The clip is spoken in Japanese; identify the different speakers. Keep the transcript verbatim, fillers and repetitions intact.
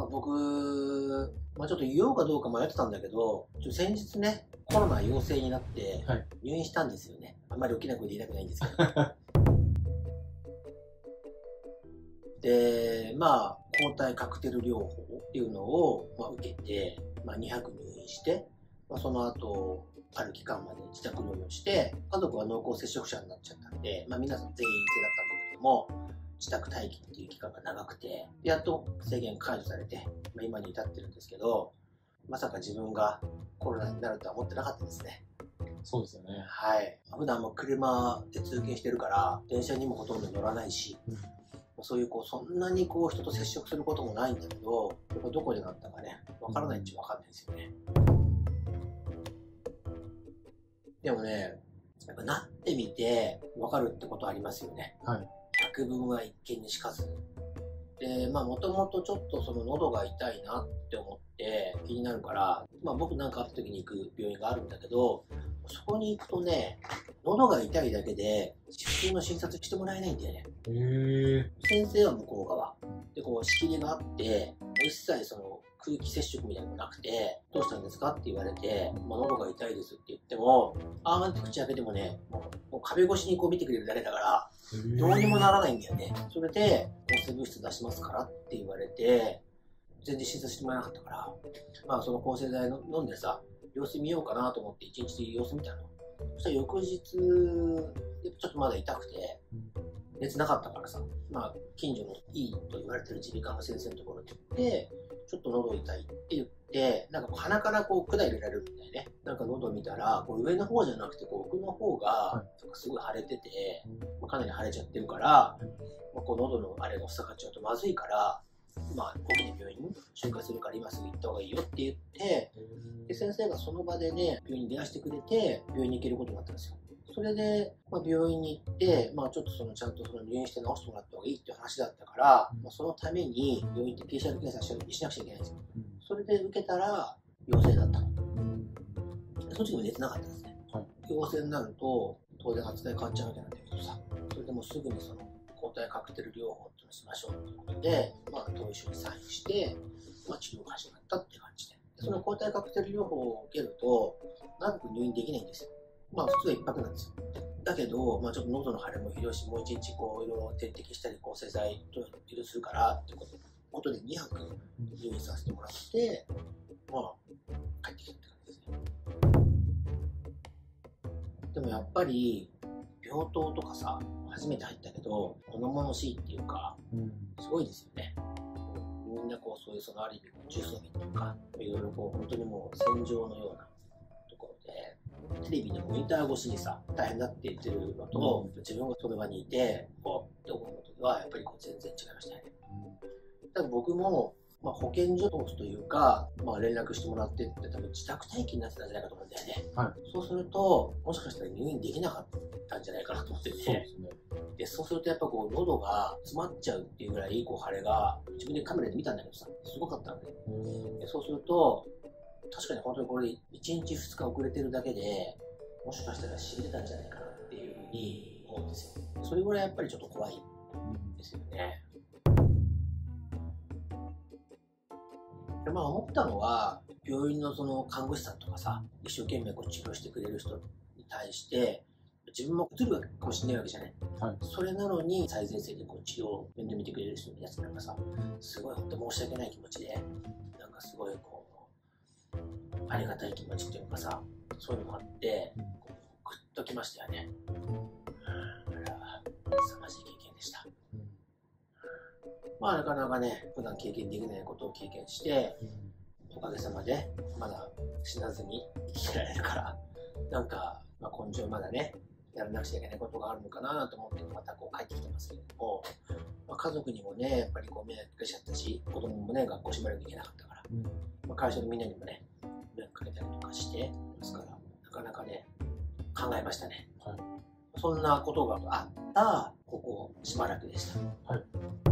Speaker 1: まあ、僕、まあ、ちょっと言おうかどうか迷ってたんだけど、ちょ先日ね、コロナ陽性になって入院したんですよね。はい、あんまり大きな声で言いたくないんですけど。で、まあ、抗体カクテル療法っていうのを、まあ、受けて、まあ、にはく入院して、まあ、その後、ある期間まで自宅療養して、家族は濃厚接触者になっちゃったんで、まあ、皆さん全員陰性だったんだけれども、自宅待機っていう期間が長くて、やっと制限解除されて、まあ、今に至ってるんですけど、まさか自分がコロナになるとは思ってなかったですね。
Speaker 2: そうですよね。
Speaker 1: はい。普段も車で通勤してるから、電車にもほとんど乗らないし、うん、そういうこうそんなにこう人と接触することもないんだけど、どこでなったかね、わからないっちゃわかんないですよね。でもね、やっぱなってみてわかるってことありますよね。はい。百聞は一見にしかず。で、まあもともとちょっとその喉が痛いなって思って気になるから、まあ僕なんかあった時に行く病院があるんだけど、そこに行くとね、喉が痛いだけで普通の診察してもらえないんだよね。へー。先生は向こう側。で、こう仕切りがあって、一切その空気接触みたいなのがなくて、どうしたんですかって言われて、まあ、喉が痛いですって言っても、あーって口開けてもね、もう、もう壁越しにこう見てくれるだけだから、どうにもならないんだよね。それで、抗生物質出しますからって言われて、全然診察してもらえなかったから、まあその抗生剤飲んでさ、様子見ようかなと思って一日様子見たの。そしたら翌日、ちょっとまだ痛くて、熱なかったからさ、まあ近所のいいと言われてる耳鼻科の先生のところに行って、ちょっと喉痛いって言って、なんか鼻からこう管入れられるみたいね。なんか喉見たら、こう上の方じゃなくてこう奥の方がすごい腫れてて、まあ、かなり腫れちゃってるから、まあ、こう喉のあれが塞がっちゃうとまずいから、まあ、大きな病院に紹介するから今すぐ行った方がいいよって言って、で先生がその場でね、病院に電話してくれて、病院に行けることになったんですよ。それで、まあ、病院に行って、まあ、ちょっとそのちゃんとその入院して治してもらった方がいいっていう話だったから、まあ、そのために病院って ピーシーアール 検査しなくちゃいけないんですよ。それで受けたら陽性だったの。その時も熱なかったんですね。はい、陽性になると当然扱い変わっちゃうわけなんだけどさ、それでもうすぐにその抗体カクテル療法っていうのをしましょうということで、まあ、同意書にサインして、まあ、治療が始まったっていう感じで。その抗体カクテル療法を受けると、長く入院できないんですよ。まあ、普通はいっぱくなんですよ。だけど、まあ、ちょっと喉の腫れもひどいし、もう一日こう、いろいろ点滴したり、抗生剤といろするから、ってことことでにはく入院させてもらって、まあ、帰ってきたって感じですね。でもやっぱり、病棟とかさ、初めて入ったけど、物々しいっていうか、すごいですよね。みんなこう、そういうそのある意味、重装備っていうか、いろいろこう、本当にもう戦場のようなところで、テレビのモニター越しにさ、大変だって言ってるのと、うん、自分がその場にいて、こうって思うのとは、やっぱりこう全然違いましたね。うん、だから僕も、まあ、保健所というか、まあ、連絡してもらってって多分自宅待機になってたんじゃないかと思うんだよね。はい、そうすると、もしかしたら入院できなかったんじゃないかなと思ってて。そうですね。で、そうするとやっぱこう喉が詰まっちゃうっていうぐらいこう腫れが、自分でカメラで見たんだけどさ、すごかったんで。でそうすると、確かに本当にこれいちにちふつか遅れてるだけで、もしかしたら死んでたんじゃないかなっていうふうに思うんですよ。それぐらいやっぱりちょっと怖いですよね。でまあ思ったのは、病院のその看護師さんとかさ、一生懸命こう治療してくれる人に対して、自分もうつるかもしれないわけじゃない。はい、それなのに最前線でこう治療を面倒見てくれる人のやつなんかさ、すごい本当申し訳ない気持ちで、なんかすごいこう、ありがたい気持ちっていうかさ、そういうのがあって、うん、こうグッときましたよね。うん、あれは凄まじい経験でした。うん、まあなかなかね、普段経験できないことを経験して、うん、おかげさまでまだ死なずに生きてられるから、なんか、まあ、根性まだね、やらなくちゃいけないことがあるのかなと思ってまたこう帰ってきてますけれども、まあ、家族にもね、やっぱりこう迷惑かけちゃったし、子供もね、学校しばらく行けなかったから、うん、まあ、会社のみんなにもね、迷惑かけたりとかしてますから、なかなかね、考えましたね。はい、そんなことがあった、ここしばらくでした。はい